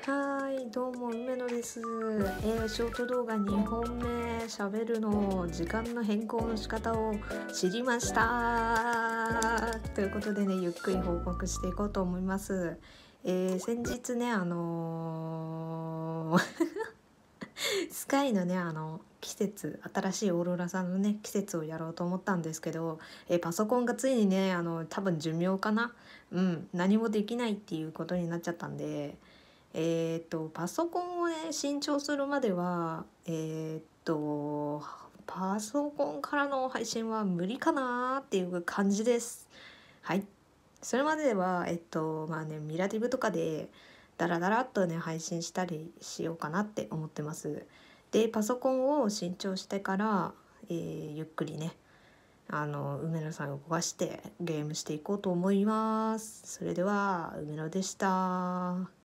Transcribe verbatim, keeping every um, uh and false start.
はーい、どうも梅野です。えー、ショート動画にほんめ喋るの時間の変更の仕方を知りましたということでね、ゆっくり報告していこうと思います。えー、先日ね、あのースカイのね、あの季節、新しいオーロラさんのね季節をやろうと思ったんですけど、えーパソコンがついにね、あの多分寿命かな、うん何もできないっていうことになっちゃったんで、えーっとパソコンをね新調するまではえーっとパソコンからの配信は無理かなっていう感じです。はい。それまではえっとまあね、ミラティブとかでダラダラっとね配信したりしようかなって思ってます。でパソコンを新調してから、えーゆっくりね、あの梅野さんを動かしてゲームしていこうと思います。それでは梅野でした。